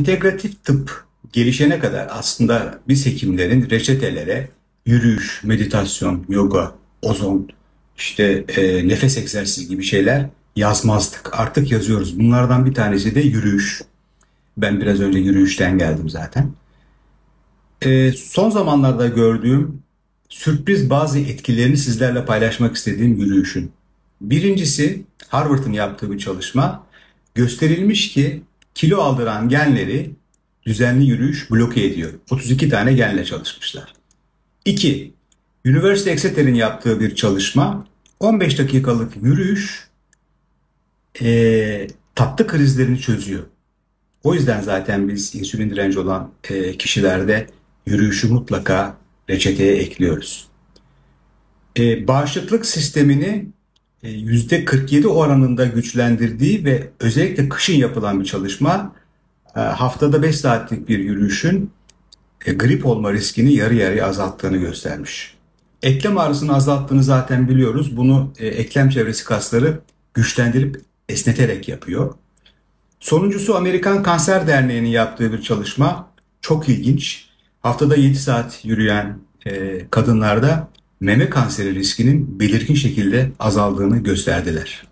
İntegratif tıp gelişene kadar aslında biz hekimlerin reçetelere yürüyüş, meditasyon, yoga, ozon, nefes egzersizi gibi şeyler yazmazdık. Artık yazıyoruz. Bunlardan bir tanesi de yürüyüş. Ben biraz önce yürüyüşten geldim zaten. Son zamanlarda gördüğüm sürpriz bazı etkilerini sizlerle paylaşmak istediğim yürüyüşün. Birincisi Harvard'ın yaptığı bir çalışma. Gösterilmiş ki kilo aldıran genleri düzenli yürüyüş bloke ediyor. 32 tane genle çalışmışlar. 2. University Exeter'in yaptığı bir çalışma. 15 dakikalık yürüyüş tatlı krizlerini çözüyor. O yüzden zaten biz insülin direnci olan kişilerde yürüyüşü mutlaka reçeteye ekliyoruz. Bağışıklık sistemini %47 oranında güçlendirdiği ve özellikle kışın yapılan bir çalışma haftada 5 saatlik bir yürüyüşün grip olma riskini yarı yarıya azalttığını göstermiş. Eklem ağrısını azalttığını zaten biliyoruz. Bunu eklem çevresi kasları güçlendirip esneterek yapıyor. Sonuncusu Amerikan Kanser Derneği'nin yaptığı bir çalışma. Çok ilginç. Haftada 7 saat yürüyen kadınlarda meme kanseri riskinin belirgin şekilde azaldığını gösterdiler.